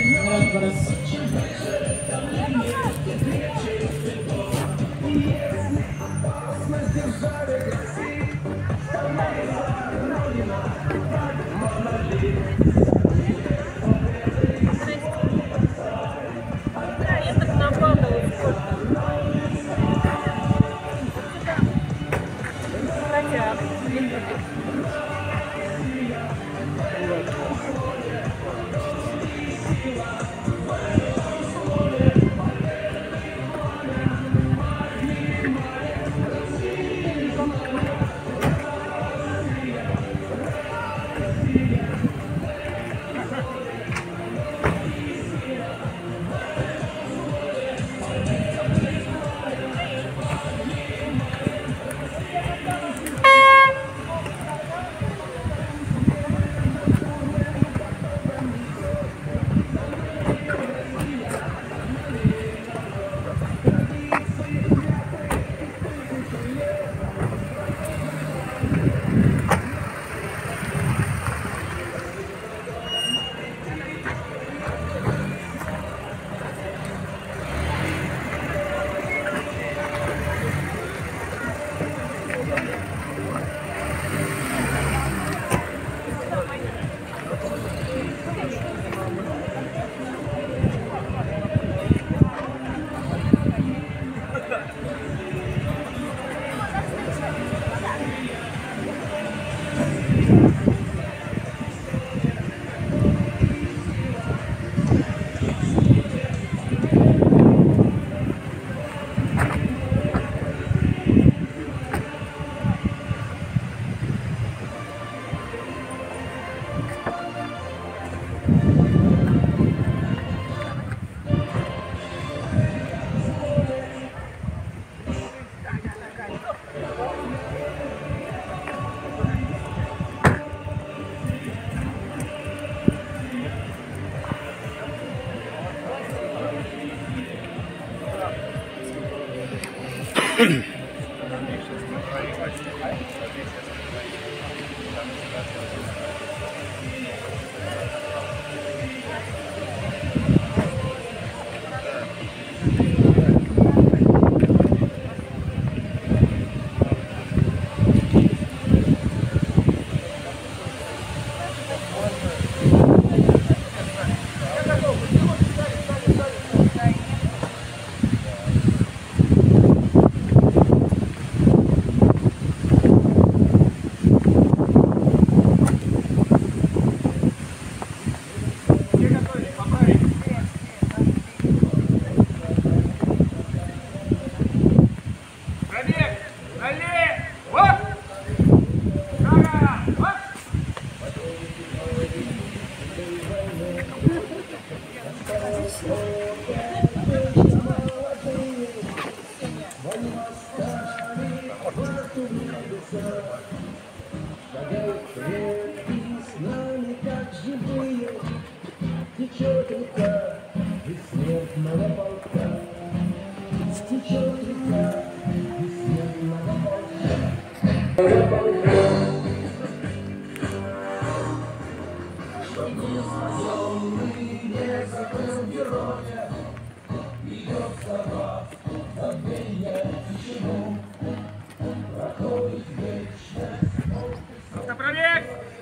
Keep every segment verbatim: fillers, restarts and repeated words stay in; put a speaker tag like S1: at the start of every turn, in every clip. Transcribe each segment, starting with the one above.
S1: Автопробег!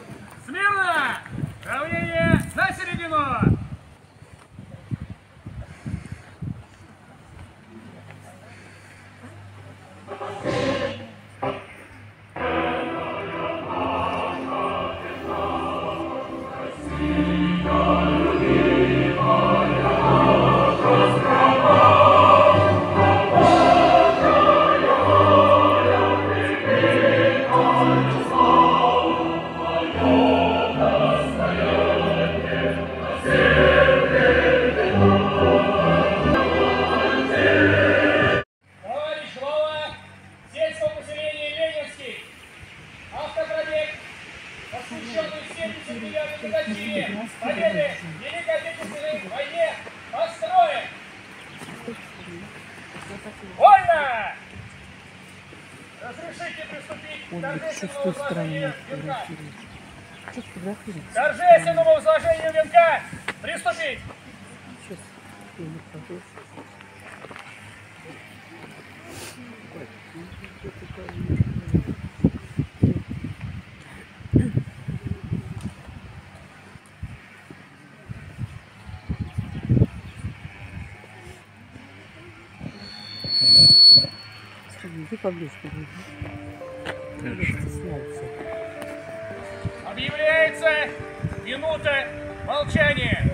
S1: Смирно! Равнение на середину! Победы Великой Отечественной войне построен! Вольно! Разрешите приступить к торжественному возложению венка. Торжественному возложению венка приступить!
S2: Сейчас я не хожу. Иди поближе, поближе.
S1: Объявляется минута молчания.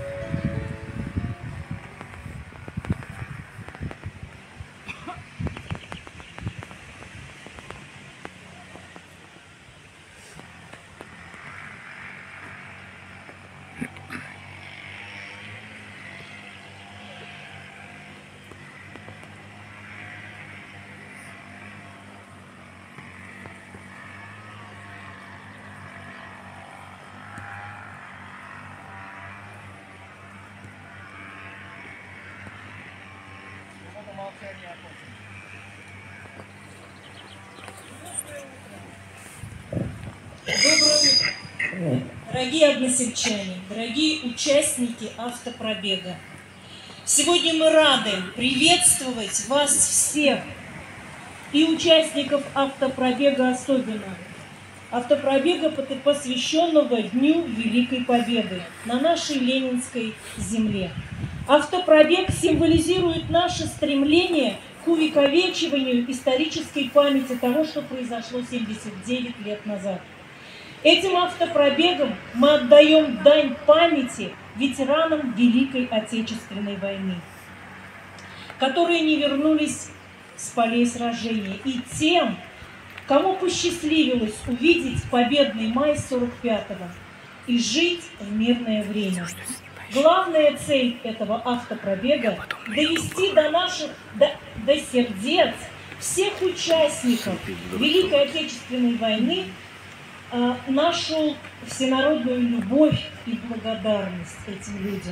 S3: Доброе утро, дорогие односельчане, дорогие участники автопробега. Сегодня мы рады приветствовать вас всех и участников автопробега особенно. Автопробега, посвященного Дню Великой Победы на нашей Ленинской земле. Автопробег символизирует наше стремление к увековечиванию исторической памяти того, что произошло семьдесят девять лет назад. Этим автопробегом мы отдаем дань памяти ветеранам Великой Отечественной войны, которые не вернулись с полей сражения, и тем, кому посчастливилось увидеть победный май сорок пятого и жить в мирное время. Главная цель этого автопробега – довести до наших, до, до сердец всех участников Великой Отечественной войны э, нашу всенародную любовь и благодарность этим людям.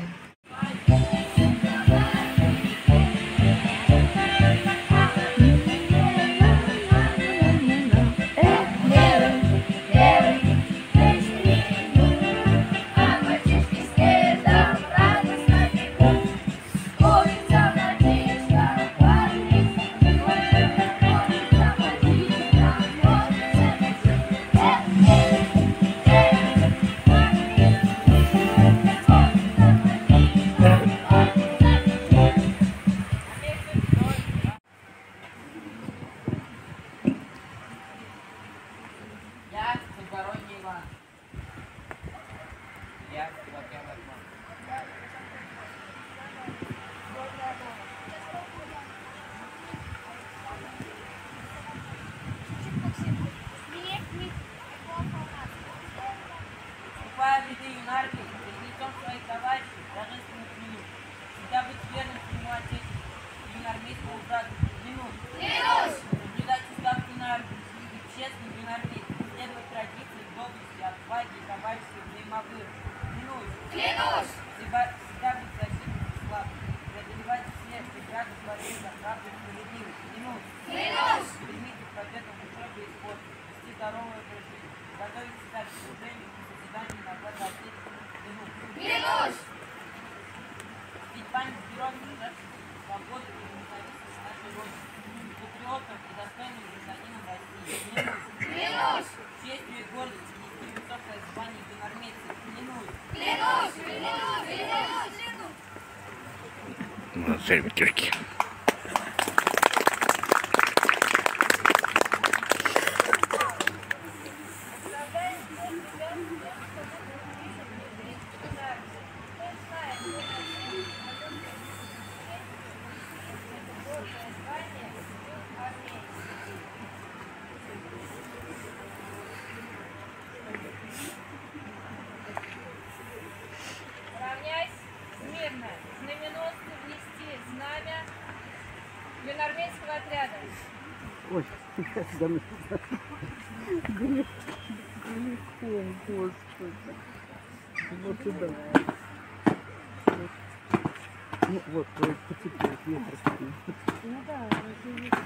S4: Сервитюрки.
S2: Ой, сейчас сюда написано. Грех, грехом, Господи. Вот сюда. Вот. Ну вот, потеплее, ветер. Ну да, это ветер.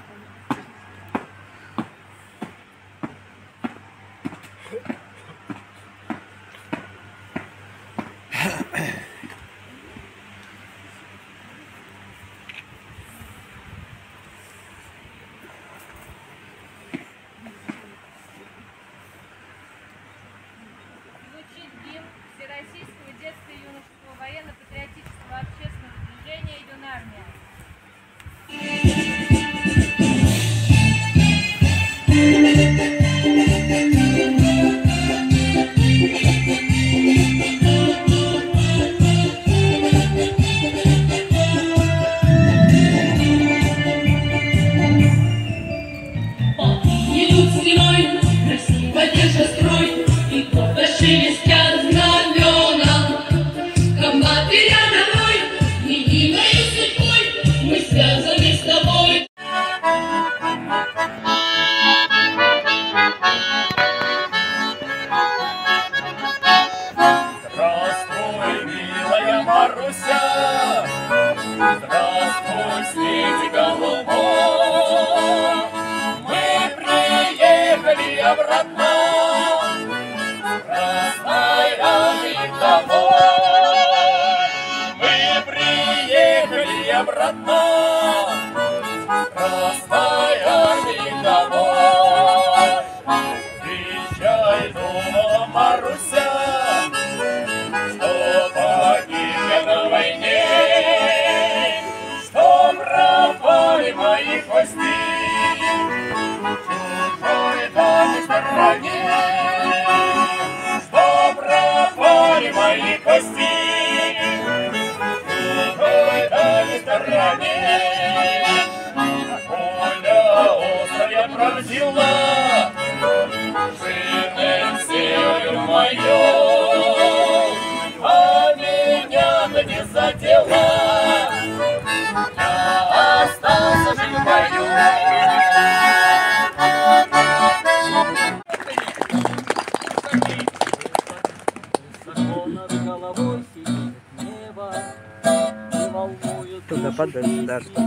S4: Маруся, здравствуй, свети голубой, мы приехали обратно, Красной Армии домой. Мы приехали обратно, Красной Армии домой. Встречай, думала Маруся, что погиб я на войне, что пропали мои кости чужой дальней стороне, что пропали мои кости чужой дальней стороне. Пуля острая пронзила жирным северем мое, а меня-то не задела, я остался жить в бою.
S2: Высоко над головой синее небо, и волнует
S5: Туда подальше, да, что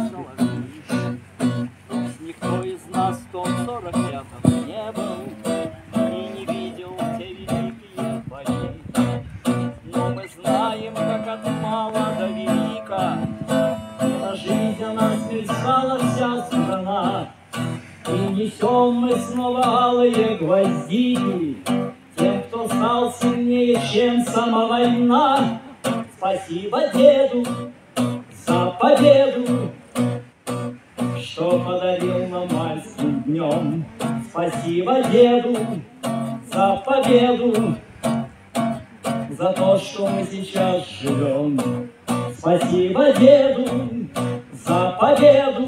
S2: никто из нас в том сорок пятом не был и не видел те великие бои. Но мы знаем, как от мала до велика, и на жизнь, а на смерть стала вся страна. И несем мы снова алые гвоздики тем, кто стал сильнее, чем сама война. Спасибо деду за победу, что подарил нам майским днем. Спасибо деду за победу, за то, что мы сейчас живем. Спасибо деду за победу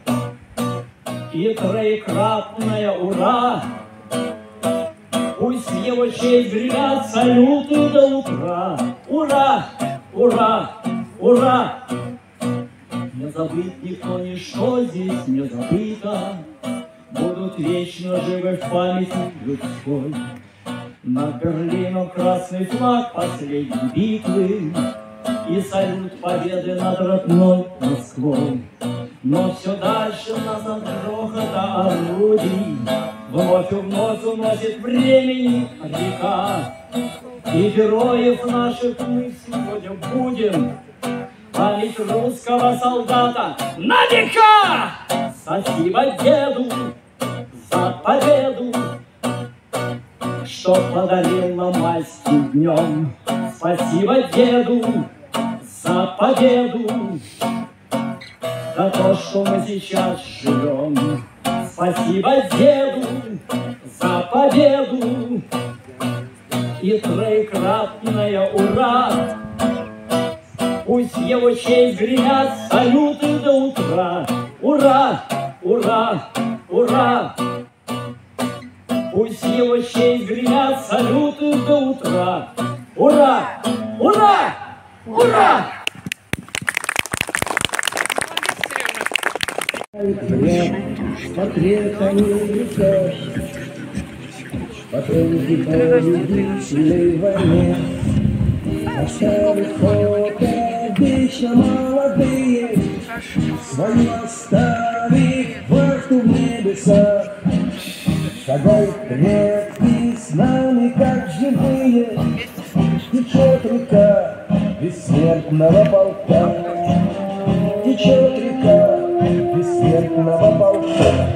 S2: и троекратное ура. Пусть в его честь гремят салюты до утра. Ура! Ура! Ура! Не забыть никто, ничто здесь не забыто, будут вечно живы в памяти людской. Над Берлином красный флаг последней битвы и салют победы над родной Москвой. Но все дальше нас от грохота орудий вновь и вновь уносит времени река. И героев наших мы сегодня будем память русского солдата на века! Спасибо деду за победу, что подарил нам майским днем. Спасибо деду за победу, за то, что мы сейчас живем. Спасибо деду за победу и троекратное ура. Пусть в его честь гремят салюты до утра. Ура! Ура! Ура! Пусть в его честь гремят салюты до утра. Ура! Ура! Ура!
S6: Портрет Америка, потомки победительной войне, оставят фото вечно молодые, свои оставив вахту в небесах, шагают предки с нами, как живые, течет река бессмертного полка, течет река бессмертного полка.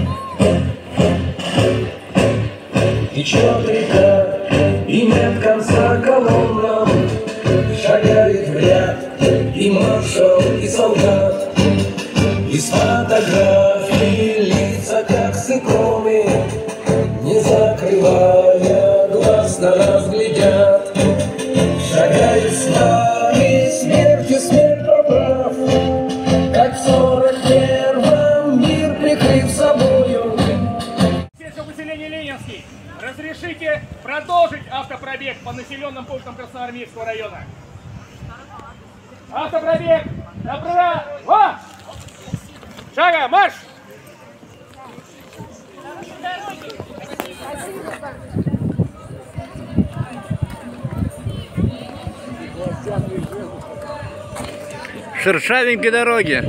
S6: Течет река, и нет конца колоннам, шагает в ряд и маршал, и солдат. Из фотографий лица, как с иконы, не закрывая глаз, на нас глядят. Шагает с нами смертью смерть поправ, как в сорок первом мир прикрыв собою.
S1: Здесь выселение Ленинский. Разрешите продолжить автопробег по населенным пунктам Красноармейского района. Автопробег! Направо! Шага, марш!
S2: Властям режиму
S5: шершавенькой дороги.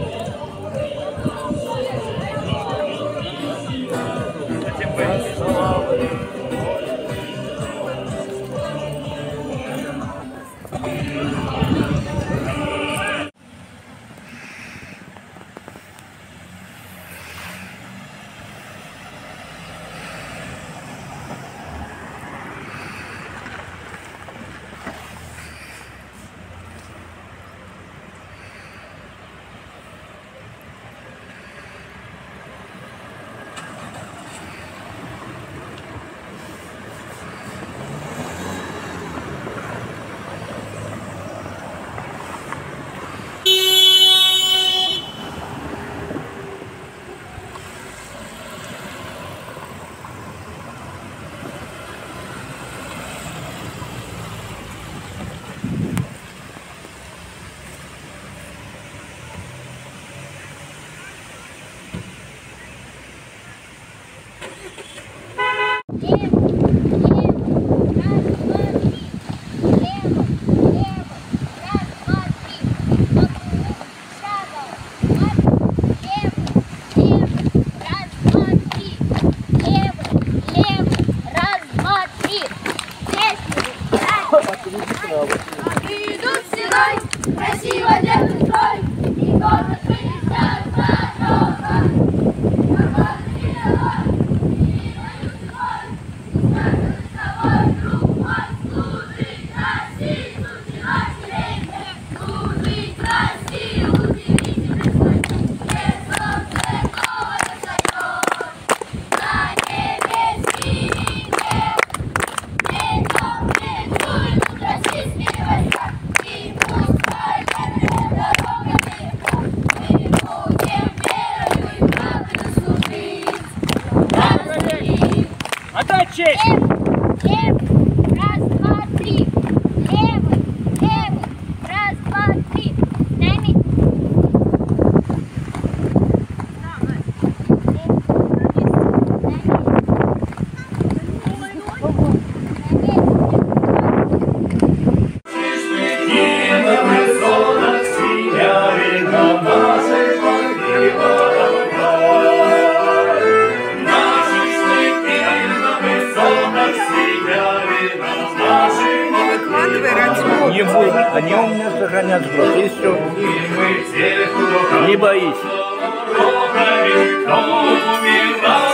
S7: Идут стеной, красиво держит строй, и город вынесет дорога. Город мировой, и мой свой, скажет с тобой, друг мой, служить России, суждено селение, служить России, удивительный свой, где солнце новое встает, на небе синий небо, идем, идем, идут российские войска, и пусть военная дорога легка, мы будем верою и правдой служить России.
S1: Отдать честь!
S7: Левый, раз, два, три. Левый, левый, раз, два, три. С нами.
S5: Не будет, они у меня сохранят сброс, и все. Не боись.